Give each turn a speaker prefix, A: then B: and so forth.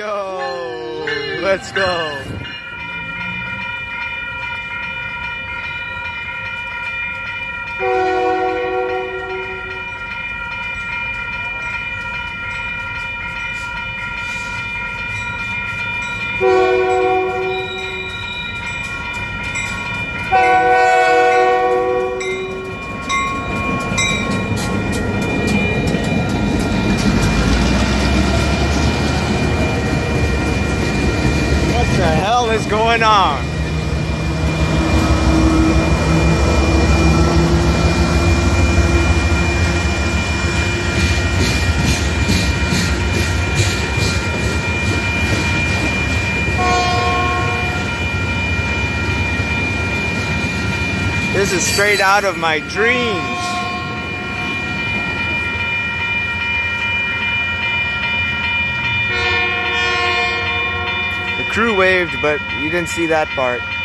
A: go. Let's go. What the hell is going on? This is straight out of my dreams. The crew waved, but you didn't see that part.